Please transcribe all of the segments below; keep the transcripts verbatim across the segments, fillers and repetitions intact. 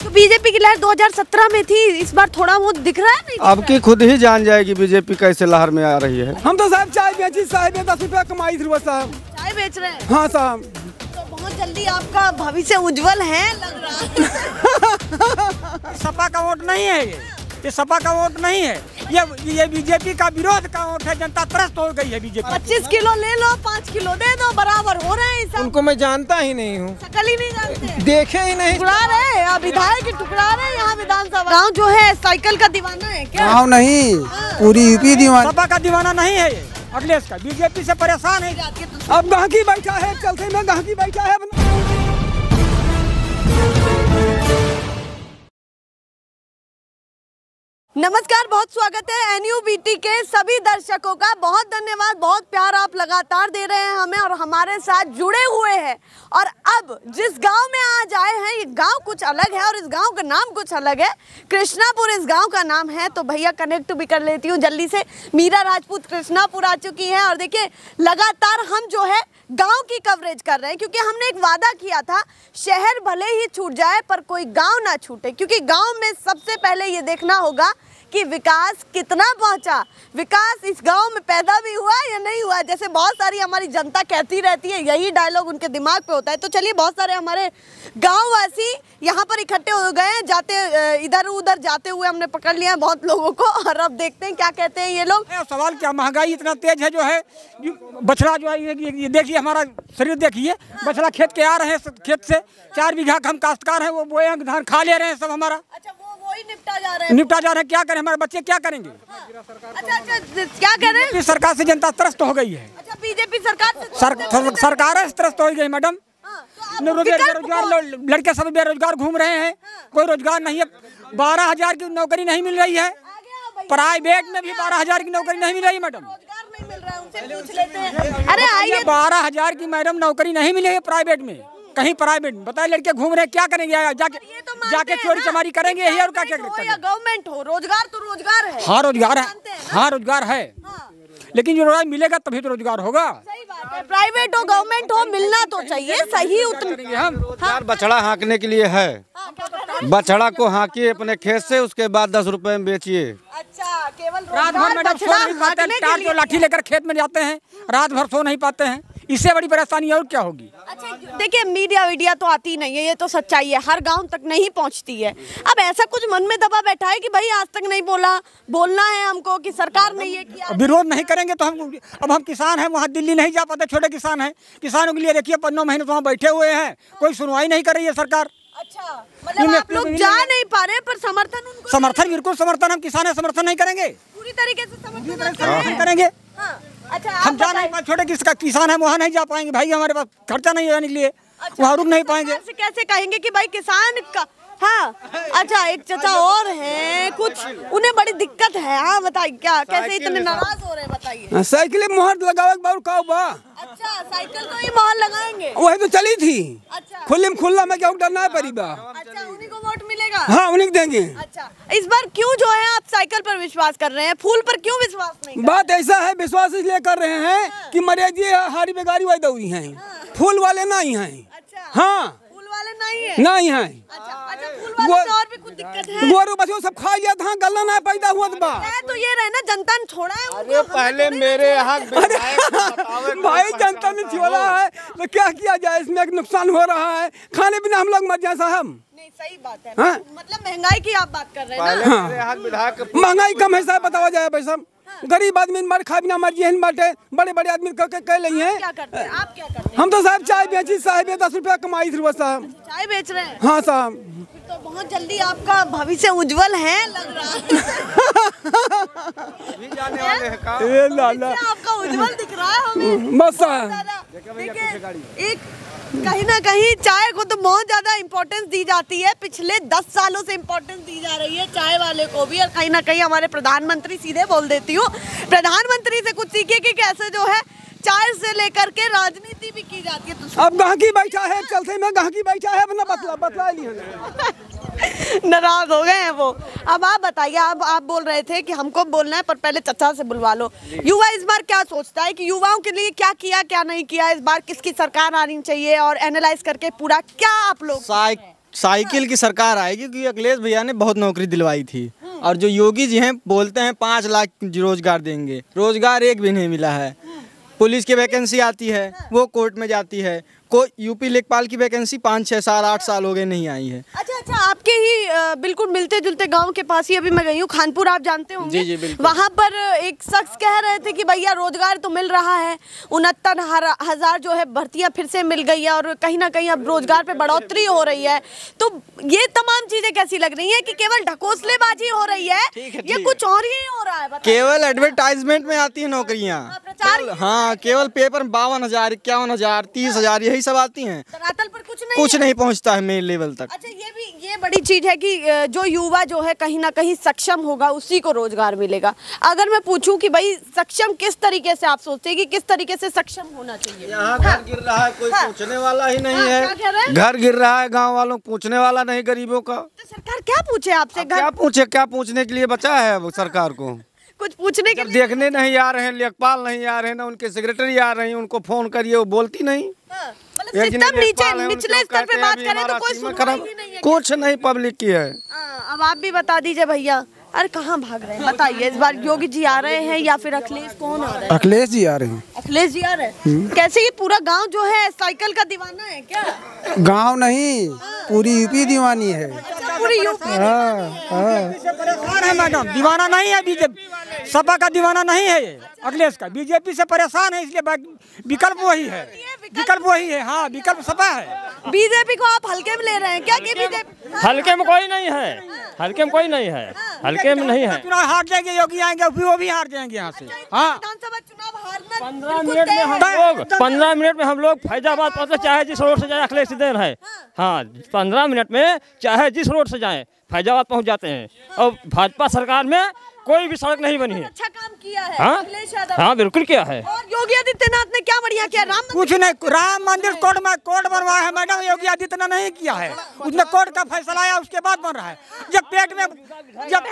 तो बीजेपी की लहर दो हज़ार सत्रह में थी, इस बार थोड़ा बहुत दिख रहा है नहीं? अब की खुद ही जान जाएगी बीजेपी कैसे लहर में आ रही है। हम तो साहब चाय बेची, साहब दस रुपया कमाई थी साहब। चाय बेच रहे हैं? हाँ साहब। तो बहुत जल्दी आपका भविष्य उज्जवल है लग रहा है। सपा का वोट नहीं है ये ये सपा का वोट नहीं है, ये ये बीजेपी का विरोध का वोट है। जनता त्रस्त हो गई है बीजेपी। पच्चीस किलो ले लो, पाँच किलो दे दो, बराबर हो रहे हैं सब। उनको मैं जानता ही नहीं हूँ, शकल ही नहीं जानते, देखे ही नहीं। टुकड़ा रहे हैं विधायक की, टुकड़ा रहे हैं यहाँ विधानसभा। गाँव जो है साइकिल का दीवाना है क्या? गाँव नहीं, पूरी यूपी दीवाना। सपा का दीवाना नहीं है ये, अखिलेश का। बीजेपी से परेशान है। अब गांधी बैठा है, चलते में गांधी बैठा है। नमस्कार, बहुत स्वागत है एन यू बी टी के सभी दर्शकों का। बहुत धन्यवाद, बहुत प्यार आप लगातार दे रहे हैं हमें और हमारे साथ जुड़े हुए हैं। और अब जिस गांव में आज आए हैं, ये गांव कुछ अलग है और इस गांव का नाम कुछ अलग है। कृष्णापुर इस गांव का नाम है। तो भैया कनेक्ट भी कर लेती हूँ जल्दी से। मीरा राजपूत कृष्णापुर आ चुकी हैं और देखिए लगातार हम जो है गांव की कवरेज कर रहे हैं, क्योंकि हमने एक वादा किया था, शहर भले ही छूट जाए पर कोई गांव ना छूटे। क्योंकि गांव में सबसे पहले ये देखना होगा कि विकास कितना पहुंचा, विकास इस गांव में पैदा भी हुआ या नहीं हुआ। जैसे बहुत सारी हमारी जनता कहती रहती है, यही डायलॉग उनके दिमाग पे होता है। तो चलिए, बहुत सारे हमारे गांववासी यहाँ पर इकट्ठे हो गए हैं। जाते इधर उधर जाते हुए हमने पकड़ लिया है बहुत लोगों को, और अब देखते हैं क्या कहते हैं ये लोग। सवाल क्या, महंगाई इतना तेज है जो है, बछड़ा जो है, ये देखिए हमारा शरीर देखिए, बछड़ा खेत के आ रहे हैं, खेत से चार बीघा हम काश्तकार हैं, वो बोए धान खा ले रहे हैं सब हमारा। अच्छा, वो वही निपटा जा रहे हैं, निपटा जा रहे हैं। क्या करें, हमारे बच्चे क्या करेंगे? अच्छा अच्छा, क्या कह रहे हैं? सरकार से जनता त्रस्त हो गई है। अच्छा, बीजेपी सरकार से सर, सरकार त्रस्त हो गई मैडम। बेरोजगार लड़के सब बेरोजगार घूम रहे हैं, कोई रोजगार नहीं है। बारह हजार की नौकरी नहीं मिल रही है, प्राइवेट में भी बारह हजार की नौकरी नहीं मिल रही मैडम। नहीं मिल रहा है, उनसे पूछ लेते हैं। अरे आइए, बारह हजार की मैडम नौकरी नहीं मिली है प्राइवेट में, कहीं प्राइवेट में। बताए लड़के घूम रहे हैं, क्या करेंगे? जाके जाके चोरी चमारी करेंगे यही, और क्या क्या करेंगे? गवर्नमेंट हो, रोजगार तो रोजगार है। हाँ रोजगार है, हाँ रोजगार है, लेकिन जो रोजगार मिलेगा तभी तो रोजगार होगा। सही बात है, प्राइवेट हो गवर्नमेंट हो, मिलना तो चाहिए सही उतना। हम रोजगार बछड़ा हाँकने के लिए है। बछड़ा को हाँकिए अपने खेत से, उसके बाद दस रुपए में बेचिए। अच्छा, केवल रात भर मैडम सो नहीं पाते हैं, टार जो लाठी लेकर खेत में जाते हैं, रात भर सो नहीं पाते हैं। इससे बड़ी परेशानी और क्या होगी? अच्छा देखिए, मीडिया वीडिया तो आती नहीं है, ये तो सच्चाई है, हर गांव तक नहीं पहुंचती है। अब ऐसा कुछ मन में दबा बैठा है कि भाई आज तक नहीं बोला, बोलना है हमको कि सरकार ने ये किया। विरोध नहीं करेंगे तो हम, अब हम किसान हैं, वहाँ दिल्ली नहीं जा पाते, छोटे किसान हैं। किसानों के लिए देखिए पंद्रह महीने तो वहाँ बैठे हुए हैं, कोई सुनवाई नहीं कर रही है सरकार। अच्छा, मतलब आप लोग जा नहीं पा रहे पर समर्थन उनको समर्थन बिल्कुल समर्थन, हम किसान है, समर्थन नहीं करेंगे, पूरी तरीके से समर्थन करेंगे। अच्छा, हम जा नहीं पाए, छोटे किसका किसान है, वहाँ नहीं जा पाएंगे भाई, हमारे पास खर्चा नहीं जाने के लिए, वहाँ रुक नहीं पाएंगे। कैसे कहेंगे कि भाई किसान का? हाँ, अच्छा, एक चाचा और हैं, कुछ उन्हें बड़ी दिक्कत है। हाँ बताइए, क्या कैसे इतने नाराज हो रहे हैं, बताइए। साइकिल में मोहर लगावे बार का बा। अच्छा, साइकिल तो ही मोहर लगाएंगे, वही तो चली थी। अच्छा, खुले में खुला में क्या डरना है परिबा। अच्छा, उन्हीं को वोट मिलेगा। हाँ, उन्हीं को देंगे। अच्छा, इस बार क्यों जो है आप साइकिल पर विश्वास कर रहे हैं, फूल पर क्यों विश्वास नहीं? बात ऐसा है, विश्वास इसलिए कर रहे हैं कि मरेजी हारी बेगारी वाली दौरी है, फूल वाले नहीं है। अच्छा, हाँ, फूल वाले नहीं है, नहीं है। अच्छा अच्छा, फूल वाले से और भी कुछ दिक्कत है। गोरू बच्चों सब खा लिया था, गला ना पैदा हुआ बा। तो ये रहे ना, जनता ने छोड़ा है। अरे पहले मेरे यहाँ भाई जनता ने छोड़ा है तो क्या किया जाए, इसमें एक नुकसान हो रहा है, खाने पीने हम लोग मर जाए साहब। नहीं, सही बात है। हाँ? मतलब महंगाई की आप बात कर रहे हैं ना? हाँ। महंगाई कम है साहब, बतावा जाए भाई साहब। गरीब आदमी मर खा बिना मर जी बाटे, बड़े बड़े आदमी कह रही हैं। क्या करते हैं आप, क्या करते हैं? हम तो साहब चाय बेची, साहब दस रुपया कमाई थी साहब। चाय बेच रहे हैं? हाँ साहब। तो बहुत जल्दी आपका भविष्य उज्जवल है लग रहा है। जाने वाले हैं काम। ए लाला, आपका उज्जवल दिख रहा है हमें बस देखिए। एक कहीं ना कहीं चाय को तो बहुत ज्यादा इम्पोर्टेंस दी जाती है, पिछले दस सालों से इम्पोर्टेंस दी जा रही है चाय वाले को भी। और कहीं ना कहीं हमारे प्रधानमंत्री, सीधे बोल देती हूँ, प्रधानमंत्री से कुछ सीखिए कि कैसे जो है चाय से लेकर के राजनीति भी की जाती है। तो अब गांधी बैठा है, चलते में गांधी बैठा है, अपना बतला बतला नहीं नाराज हो गए हैं वो। अब आप बताइए, अब आप बोल रहे थे कि हमको बोलना है पर पहले चचा से बुलवा लो। युवा इस बार क्या सोचता है कि युवाओं के लिए क्या किया क्या नहीं किया, इस बार किसकी सरकार आनी चाहिए, और एनालाइज करके पूरा क्या आप लोग? साइकिल की सरकार आएगी, क्योंकि अखिलेश भैया ने बहुत नौकरी दिलवाई थी। और जो योगी जी हैं बोलते हैं पाँच लाख रोजगार देंगे, रोजगार एक भी नहीं मिला है। पुलिस की वैकेंसी आती है वो कोर्ट में जाती है, कोई यूपी लेखपाल की वैकेंसी पाँच छः साल आठ साल हो गए नहीं आई है। अच्छा अच्छा, आपके ही अ, बिल्कुल मिलते जुलते गांव के पास ही अभी मैं गई हूँ, खानपुर आप जानते होंगे। जी जी बिल्कुल। वहाँ पर एक शख्स कह रहे थे कि भैया रोजगार तो मिल रहा है, उनहत्तर हजार जो है भर्तियां फिर से मिल गई है और कहीं ना कहीं अब रोजगार पे बढ़ोतरी हो रही है। तो ये तमाम चीजें कैसी लग रही है कि केवल ढकोसलेबाजी हो रही है, ये कुछ और ही हो रहा है? केवल एडवर्टाइजमेंट में आती है नौकरियाँ। हाँ, केवल पेपर में बावन हजार इक्यावन हजार तीस हजार यही सब आती हैं, धरातल पर कुछ नहीं कुछ नहीं पहुंचता है मेन लेवल तक। अच्छा, ये भी ये बड़ी चीज है कि अ, जो युवा जो है कहीं ना कहीं सक्षम होगा उसी को रोजगार मिलेगा। अगर मैं पूछूं कि भाई सक्षम किस तरीके से आप सोचते हैं कि किस तरीके से सक्षम होना चाहिए? यहाँ घर गिर रहा है, कोई पूछने वाला ही नहीं हाँ, क्या कह रहे है। हैं? घर गिर रहा है, गांव वालों को पूछने वाला नहीं, गरीबों का। तो सरकार क्या पूछे आपसे? क्या पूछे, क्या पूछने के लिए बचा है अब सरकार को? कुछ पूछने के जब लिए देखने नहीं आ रहे हैं, लेखपाल नहीं आ रहे हैं, ना उनके सेक्रेटरी आ रहे हैं, उनको फोन करिए वो बोलती नहीं। हाँ, मतलब एक सिस्टम लेखपाल नीचे है, निचले उनको स्तर पे कहते हैं बात अभी करें तो हमारा कोई सीमा सुनवाई खत्म। ही नहीं है। कुछ नहीं पब्लिक की है। हाँ, अब आप भी बता दीजिए भैया। अरे कहाँ भाग रहे हैं बताइए, इस बार योगी जी आ रहे हैं या फिर अखिलेश, कौन आ रहा है? अखिलेश जी आ रहे हैं। अखिलेश जी आ रहे हैं। कैसे ये पूरा गांव जो है साइकिल का दीवाना है क्या? गांव नहीं, पूरी यूपी दीवानी है। अच्छा, पूरी यूपी हाँ हाँ। परेशान है मैडम, दीवाना नहीं है बीजेपी, सपा का दीवाना नहीं है ये, अखिलेश का। बीजेपी से परेशान है, इसलिए विकल्प वही है, विकल्प वही है। हाँ, विकल्प सपा है। बीजेपी को आप हल्के में ले रहे हैं क्या? कि बीजेपी हल्के में कोई नहीं है, हल्के में कोई नहीं है, हल्के में नहीं है। चुनाव हार जाएंगे, योगी आएंगे फिर वो भी हार जाएंगे यहाँ से। हाँ, विधानसभा चुनाव हारना पंद्रह बिल्कुल मिनट में तय हम है। लोग पंद्रह मिनट में हम लोग फैजाबाद पहुँचे, चाहे जिस रोड से जाए अखिलेश देन है। हाँ, पंद्रह मिनट में चाहे जिस रोड से जाए फैजाबाद पहुँच जाते हैं। और भाजपा सरकार में कोई भी सड़क नहीं बनी है। अच्छा काम किया है हाँ अखिलेश यादव। हाँ बिल्कुल किया है। और योगी आदित्यनाथ ने क्या बढ़िया किया? राम मंदिर कुछ नहीं, राम मंदिर कोर्ट में कोर्ट बनवाया है मैडम, योगी आदित्यनाथ नहीं किया है। उसने कोर्ट का फैसला आया उसके बाद बन रहा है। जब पेट में जब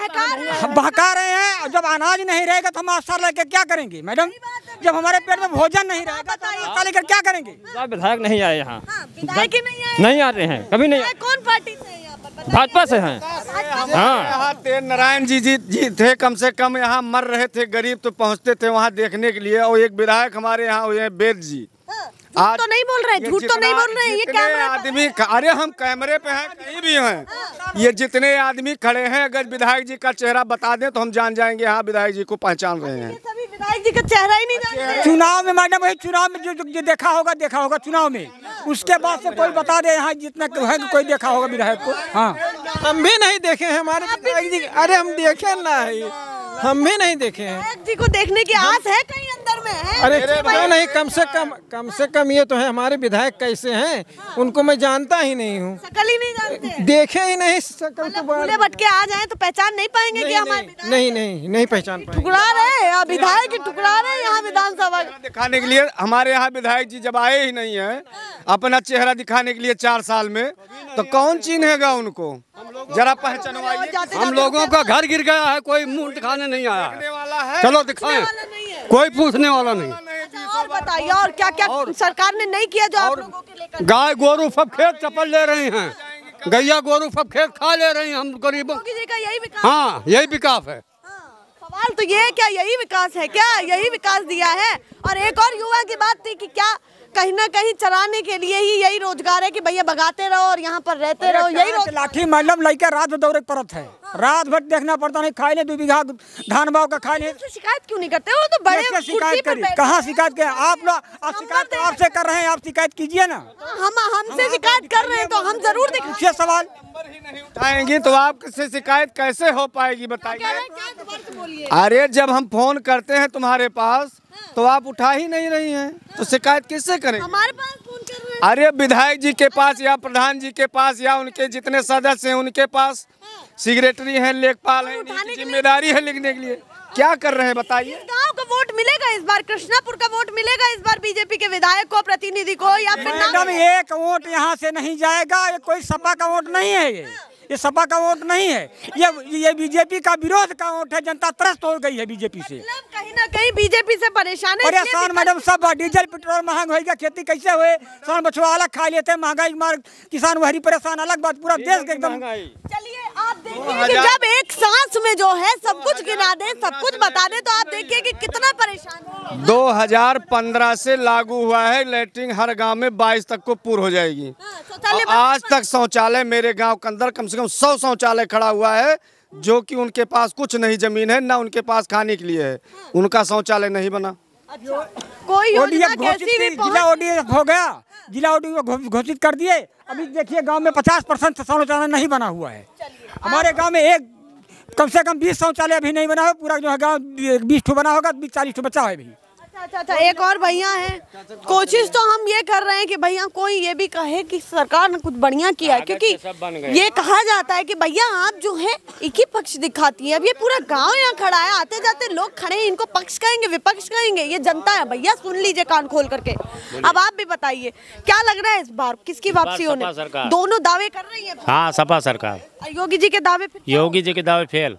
बहका रहे हैं और जब अनाज नहीं रहेगा तो हम आस्था लेकर क्या करेंगे मैडम? जब हमारे पेट में भोजन नहीं रहेगा तो हम आस्था लेकर क्या करेंगे? विधायक नहीं आए यहाँ, हाँ, विधायक ही नहीं आए। नहीं आते हैं, कभी नहीं आए। कौन पार्टी से है यहाँ पर? बताइए। भाजपा से हैं। हाँ, यहाँ तेज नारायण जी जी जी थे, कम से कम यहाँ मर रहे थे गरीब तो पहुँचते थे वहाँ देखने के लिए। और एक विधायक हमारे यहाँ हुए हैं वेद जी। झूठ तो नहीं बोल रहे, ये झूठ तो नहीं जितना- बोल रहे हैं, ये जितने कैमरे पर- आदमी, अरे हम कैमरे पे हैं, कहीं भी हैं। ये जितने आदमी खड़े हैं, अगर विधायक जी का चेहरा बता दें तो हम जान जाएंगे हाँ विधायक जी को पहचान रहे हैं। ये सभी विधायक जी का चेहरा ही नहीं जानते। चुनाव में मैडम, वही चुनाव में जो जो देखा होगा देखा होगा चुनाव में, उसके बाद से कोई बता दे यहाँ जितना है कि कोई देखा होगा विधायक को। हाँ, हम भी नहीं देखे हैं हमारे विधायक जी। अरे हम देखे ना, हम भी नहीं देखे हैं। विधायक जी को देखने की आस है कहीं अंदर में है? अरे क्यों नहीं, कम से कम कम से कम ये तो है हमारे विधायक कैसे हैं, उनको मैं जानता ही नहीं हूँ, शकल ही नहीं जानते। देखे ही नहीं शकल के बारे फूले भटके आ जाए तो पहचान नहीं पाएंगे कि नहीं हमारे नहीं विधायक नहीं नहीं नहीं पहचान पाएंगे। टुकड़ा रहे हैं, विधायक ही टुकड़ा रहे हैं यहाँ विधानसभा। दिखाने के लिए हमारे यहाँ विधायक जी जब आए ही नहीं है अपना चेहरा दिखाने के लिए चार साल में, तो कौन चिन्हेगा उनको? जरा पहचानवाइए। हम लोगों का घर गिर गया है, कोई मुंह दिखाने नहीं आया है। वाला है, चलो दिखाएं, कोई पूछने वाला नहीं। अच्छा, और बताइए और क्या क्या सरकार ने नहीं किया जो आप लोगों के लेकर? गाय गोरू सब खेत चपल ले रही हैं, गैया गोरू सब खेत खा ले रही हैं हम गरीबों। योगी जी का यही विकास? हाँ, यही विकास है। हाँ, सवाल तो ये है, क्या यही विकास है? क्या यही विकास दिया है? और एक और युवा की बात थी कि क्या कहीं ना कहीं चराने के लिए ही यही रोजगार है कि भैया भगाते रहो और यहाँ पर रहते रहो, यही रोजगार? लाठी मतलब लड़का रात भर दौड़े परत है, रात भर देखना पड़ता नहीं, खाए नहीं दो बीघा धान बाव का खाए नहीं। इससे शिकायत क्यों नहीं करते? वो तो बड़े कैसे कुर्सी शिकायत पर करी? बैठे कहाँ हैं। शिकायत करे? आप लोग, आप शिकायत तो आपसे कर रहे हैं, आप शिकायत कीजिए ना। हम हमसे शिकायत कर रहे हैं तो हम जरूर दिखा पूछिए सवाल। उठाएंगी तो आपसे शिकायत कैसे हो पाएगी बताइए? अरे जब हम फोन करते हैं तुम्हारे पास तो आप उठा ही नहीं रही हैं, तो शिकायत किससे करें? हमारे पास फोन कर रहे हैं। अरे विधायक जी के पास या प्रधान जी के पास या उनके जितने सदस्य हैं उनके पास सेक्रेटरी हैं, लेखपाल हैं, इनकी जिम्मेदारी है लिखने के लिए। क्या कर रहे हैं बताइए? इस गांव का वोट मिलेगा इस बार, कृष्णापुर का वोट मिलेगा इस बार बीजेपी के विधायक को, प्रतिनिधि को, या फिर मैडम एक वोट यहाँ से नहीं जाएगा, ये कोई सपा का वोट नहीं है। ये ये सपा का वोट नहीं है, ये ये बीजेपी का विरोध का वोट है। जनता त्रस्त हो गई है बीजेपी से। मतलब कहीं ना कहीं बीजेपी से परेशान है। परेशान मैडम, सब डीजल पेट्रोल महंग होगा, खेती कैसे हुए, सान बछुआ अलग खा लेते हैं, महंगाई मार किसान वही परेशान, अलग बात, पूरा देश के एकदम। चलिए आप देखिए कि जब एक सांस में जो है सब कुछ गिना दे, सब कुछ बता दे, तो आप देखिए कि कितना परेशान है। दो हजार पंद्रह से लागू हुआ है, लैट्रिन हर गांव में बाईस तक को पूर्ण हो जाएगी। और आज तक शौचालय मेरे गांव के अंदर कम से कम सौ शौचालय खड़ा हुआ है, जो कि उनके पास कुछ नहीं जमीन है, ना उनके पास खाने के लिए है, उनका शौचालय नहीं बना। अच्छा, कोई योजना कैसी भी जिला ओडीएफ हो गया, जिला ओडीएफ घोषित कर दिए। अभी देखिए गांव में पचास परसेंट शौचालय नहीं बना हुआ है। हमारे गांव में एक कम से कम बीस शौचालय अभी नहीं बना है, पूरा जो है गाँव बीस ठो बना होगा, बीस चालीस ठो बचा है अभी। अच्छा अच्छा, एक और भैया है, कोशिश तो हम ये कर रहे हैं कि भैया कोई ये भी कहे कि सरकार ने कुछ बढ़िया किया है, क्योंकि ये कहा जाता है कि भैया आप जो है एक ही पक्ष दिखाती है। अब ये पूरा गांव यहाँ खड़ा है, आते जाते लोग खड़े हैं, इनको पक्ष कहेंगे विपक्ष कहेंगे, ये जनता है भैया, सुन लीजिए कान खोल करके। अब आप भी बताइए क्या लग रहा है इस बार किसकी वापसी होने? दोनों दावे कर रही है। हाँ, सपा सरकार। योगी जी के दावे, योगी जी के दावे फेल।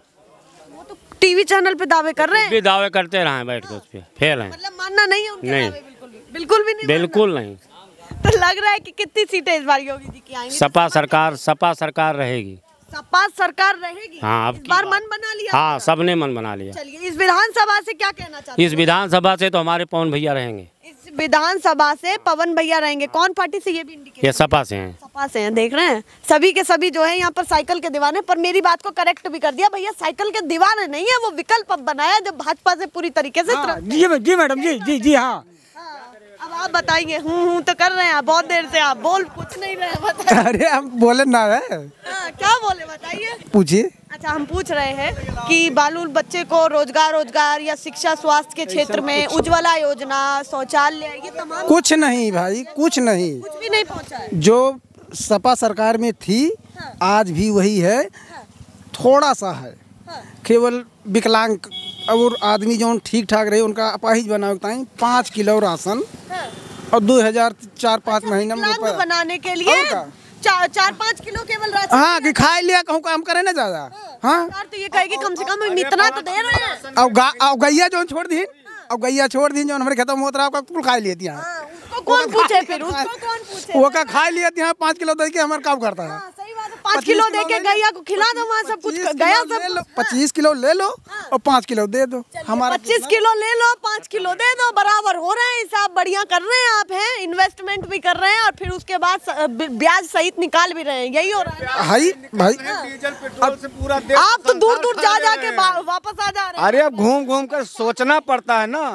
टीवी चैनल पे दावे कर रहे हैं, भी दावे करते रहे बैठ के, उस पे फेल है। मतलब मानना नहीं है उनके नहीं। दावे, बिल्कुल भी बिल्कुल भी नहीं, बिल्कुल नहीं। तो लग रहा है कि कितनी सीटें इस बार योगी जी की आएंगी? सपा सरकार, सपा सरकार रहेगी। सपा सरकार रहेगी। हाँ, अब इस बार मन बना लिया। हाँ, सबने मन बना लिया। चलिए, इस विधानसभा से क्या कहना चाहते हैं? इस विधानसभा से तो हमारे पवन भैया रहेंगे। इस विधानसभा से पवन भैया रहेंगे। कौन पार्टी से, ये भी इंडिकेट? ये सपा से हैं। सपा से हैं, देख रहे हैं सभी के सभी जो है यहाँ पर साइकिल के दीवाने। पर मेरी बात को करेक्ट भी कर दिया भैया, साइकिल के दीवाने नहीं है, वो विकल्प अब बनाया जब भाजपा से पूरी तरीके से। हाँ, जी जी मैडम, जी जी जी हाँ। अब आप बताइए, हूँ हूँ तो कर रहे हैं आप बहुत देर से, आप बोल कुछ नहीं रहे, बताइए। अरे हम बोले ना है, हाँ, क्या बोले बताइए, पूछिए। अच्छा, हम पूछ रहे हैं कि बालूल बच्चे को रोजगार रोजगार या शिक्षा स्वास्थ्य के क्षेत्र में उज्ज्वला योजना, शौचालय, ये तमाम कुछ नहीं भाई, कुछ नहीं, कुछ भी नहीं पहुंचा है। जो सपा सरकार में थी आज भी वही है, थोड़ा सा है, केवल विकलांग और आदमी जो ठीक ठाक रहे उनका अपाहिज बना पाँच किलो राशन और दो हजार चार पाँच महीने में विकलांग बनाने के लिए चार चार पाँच किलो केवल राशन। हाँ, कि खाए लिया कहूँ काम करे ना ज्यादा। हाँ, सरकार तो ये कहेगी कम से कम इतना तो दे रहे हैं। और गा, और गैया जो छोड़ दी, और गैया छोड़ दी जो हमारे खत्म होता रहा कुल खा लिया यहाँ। उसको कौन पूछे फिर, उसको कौन पूछे? वो का खा लिया यहाँ पाँच किलो दे के हमारा काम करता है। सही बात है, पाँच किलो दे के गैया को खिला दो, वहाँ सब कुछ गया सब। पच्चीस किलो ले लो और पाँच किलो दे दो। हमारा पच्चीस किलो ले लो, पाँच किलो दे दो, बराबर हो रहे हैं हिसाब, बढ़िया कर रहे हैं आप, हैं इन्वेस्टमेंट भी कर रहे हैं और फिर उसके बाद ब्याज सहित निकाल भी रहे हैं, यही हो रहा है ना? हाई भाई, डीजल पेट्रोल से पूरा देश आप तो दूर दूर जा जा के वापस आ जा रहे हैं। अरे अब घूम घूम कर सोचना पड़ता है ना।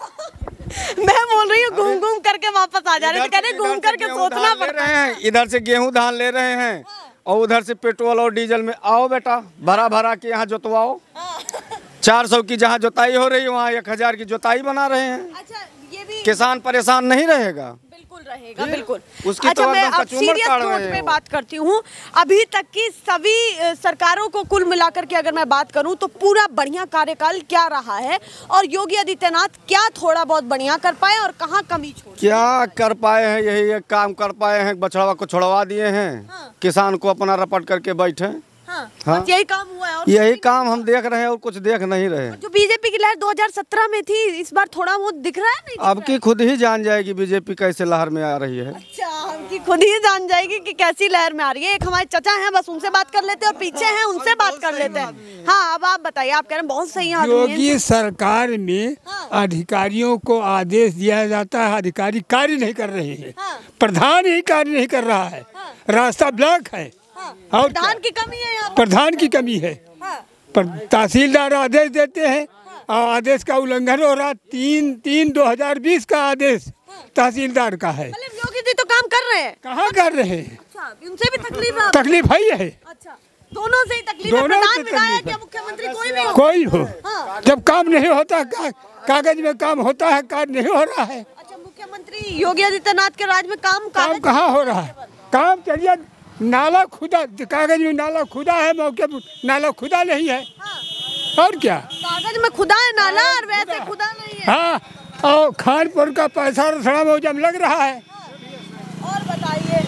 मैं बोल रही हूँ घूम घूम करके वापस आ जा रहे हैं, तो कह रहे घूम करके सोचना पड़ता है। इधर से गेहूं धान ले रहे हैं और उधर से पेट्रोल और डीजल में। आओ बेटा, भरा भरा के यहाँ जोतवाओ। चार सौ की जहाँ जोताई हो रही है वहाँ एक हजार की जोताई बना रहे हैं। अच्छा, ये भी किसान परेशान नहीं रहेगा, बिल्कुल रहेगा, बिल्कुल। उसकी अच्छा, तो मैं एकदम अब कचूमर सीरियस काट नोट रहे पे हैं। बात करती हूँ। अभी तक की सभी अ, सरकारों को कुल मिलाकर के अगर मैं बात करूँ तो पूरा बढ़िया कार्यकाल क्या रहा है और योगी आदित्यनाथ क्या थोड़ा बहुत बढ़िया कर पाए और कहाँ कमी छोड़? क्या कर पाए हैं? यही एक काम कर पाए हैं, बछड़वा को छोड़वा दिए हैं। हाँ। किसान को अपना रपट करके बैठे। हाँ, हाँ। बस यही काम हुआ है और यही काम हम देख रहे हैं और कुछ देख नहीं रहे। जो बीजेपी की लहर दो हज़ार सत्रह में थी, इस बार थोड़ा वो दिख रहा है, नहीं दिख अब रहा की खुद ही जान जाएगी बीजेपी कैसे लहर में आ रही है। है? अच्छा, हमकी खुद ही जान जाएगी कि कैसी लहर में आ रही है। एक हमारे चचा हैं, बस उनसे बात कर लेते हैं, और पीछे हैं उनसे बात कर लेते हैं। हाँ, अब आप बताइए, आप कह रहे हैं बहुत सही आदमी हैं। योगी सरकार में अधिकारियों को आदेश दिया जाता है, अधिकारी कार्य नहीं कर रहे हैं, प्रधान ही कार्य नहीं कर रहा है, रास्ता ब्लॉक है। और प्रधान की कमी है यहाँ पर। प्रधान की कमी है। पर तहसीलदार आदेश देते हैं और आदेश का उल्लंघन हो रहा। तीन तीन दो हजार बीस का आदेश तहसीलदार का है। मतलब योगी जी तो काम कर रहे हैं। कहाँ कर रहे हैं? अच्छा, उनसे भी तकलीफ है। तकलीफ है ही है। अच्छा, दोनों से ही तकलीफ है। दोनों प्रधान से विधायक तकलीफ या है। मुख्यमंत्री कोई भी हो। कोई हो, हाँ। जब काम नहीं होता, का, कागज में काम होता है, कार्य नहीं हो रहा है। अच्छा, मुख्यमंत्री योगी आदित्यनाथ के राज में काम काम कागज- कहाँ हो रहा है? काम चलिए, नाला खुदा, कागज में नाला खुदा है, मौके पर नाला खुदा नहीं है। हाँ। और क्या? कागज में खुदा है नाला और वैसे खुदा नहीं है। हाँ, और खानपुर का पैसा रसड़ा में जब लग रहा है। और बताइए,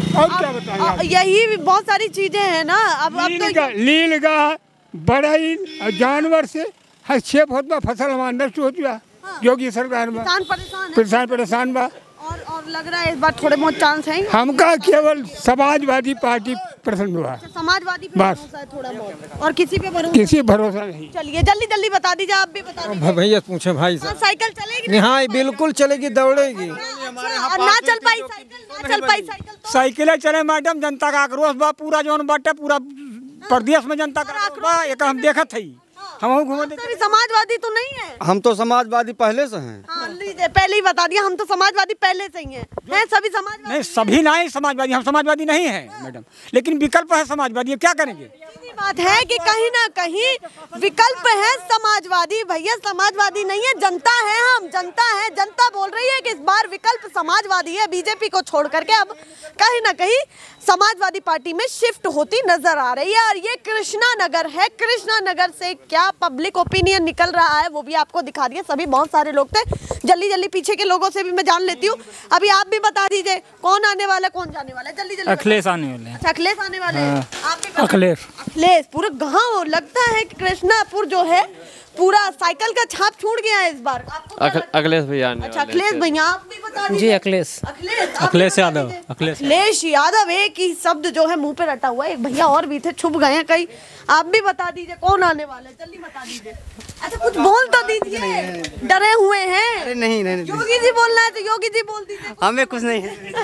और क्या बताएं अ, आप? यही भी बहुत सारी चीजें हैं ना। अब अब तो नीलगा नीलगाह बड़ाई और जानवर से हस्तक्षेप होता फसल हमारा नष्ट हो चुका योगी सरकार में किसान परेशान है परेशान परेशान बा। और और लग रहा है इस बार थोड़े बहुत चांस हैं। हमका केवल समाजवादी पार्टी पसंद हुआ, समाजवादी पे बस। भरोसा है थोड़ा बहुत और किसी पे भरोसा। किसी भरोसा नहीं। चलिए जल्दी जल्दी बता दीजिए, आप भी बता दीजिए। भैया पूछे भाई हाँ, साइकिल चलेगी ना? हाँ बिल्कुल चलेगी, दौड़ेगी। अच्छा, और ना चल पाई साइकिल, ना चल पाई साइकिल तो साइकिलें चले मैडम, जनता का आक्रोश बा पूरा जौन बाटे पूरा प्रदेश में जनता का आक्रोश बा। एक हम देखत हई, हम घूमे तो भी समाजवादी तो नहीं है। हम तो समाजवादी पहले से हैं। हाँ, लीजिए पहले ही बता दिया, हम तो समाजवादी पहले से ही हैं। हैं सभी समाजवादी? नहीं, सभी नहीं समाजवादी, हम समाजवादी नहीं है मैडम, लेकिन विकल्प है समाजवादी, क्या करेंगे? सीधी बात है कि कहीं ना कहीं विकल्प है समाजवादी। भैया समाजवादी नहीं है, जनता है, हम जनता है। जनता बोल रही है कि इस बार विकल्प समाजवादी है। बीजेपी को छोड़ करके अब कहीं ना कहीं समाजवादी पार्टी में शिफ्ट होती नजर आ रही है। और ये कृष्णा नगर है, कृष्णा नगर से क्या पब्लिक ओपिनियन निकल रहा है वो भी आपको दिखा दिया। सभी बहुत सारे लोग थे, जल्दी जल्दी पीछे के लोगों से भी मैं जान लेती हूँ। अभी आप भी बता दीजिए कौन आने वाला है, कौन जाने वाला है, जल्दी जल्दी। अखिलेश आने वाले हैं। अच्छा, अखिलेश आने वाले हैं। आप भी बता- अखिलेश अखिलेश पूरा गाँव लगता है कि कृष्णापुर जो है पूरा साइकिल का छाप छूट गया है इस बार। आपको क्या लगता है? अखिलेश भैया आने अच्छा वाले अखिलेश हैं। भैया आप भी बता दीजिए। जी अखिलेश अखिलेश आप भी अखिलेश बता यादव, दीजिए। अखिलेश अखिलेश यादव एक ही शब्द जो है मुंह पे रटा हुआ है। एक भैया और भी थे, छुप गए हैं कहीं। आप भी बता दीजिए कौन आने वाला है, जल्दी बता दीजिए। अच्छा कुछ बोल तो दीजिए, डरे हुए हैं। अरे नहीं नहीं योगी जी बोलना है तो योगी जी बोल दीजिए। हमें कुछ नहीं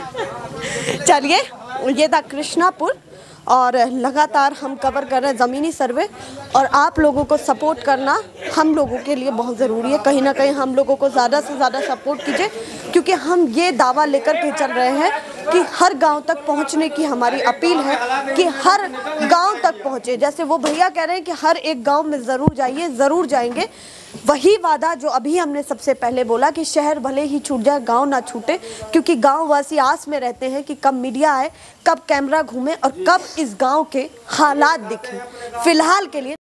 है। चलिए, ये था कृष्णापुर और लगातार हम कवर कर रहे हैं ज़मीनी सर्वे। और आप लोगों को सपोर्ट करना हम लोगों के लिए बहुत ज़रूरी है। कहीं ना कहीं हम लोगों को ज़्यादा से ज़्यादा सपोर्ट कीजिए, क्योंकि हम ये दावा लेकर के चल रहे हैं कि हर गांव तक पहुंचने की हमारी अपील है कि हर गांव तक पहुंचे। जैसे वो भैया कह रहे हैं कि हर एक गांव में ज़रूर जाइए, ज़रूर जाएंगे। वही वादा जो अभी हमने सबसे पहले बोला कि शहर भले ही छूट जाए, गांव ना छूटे, क्योंकि गांव वासी आस में रहते हैं कि कब मीडिया आए, कब कैमरा घूमे और कब इस गांव के हालात दिखें। फिलहाल के लिए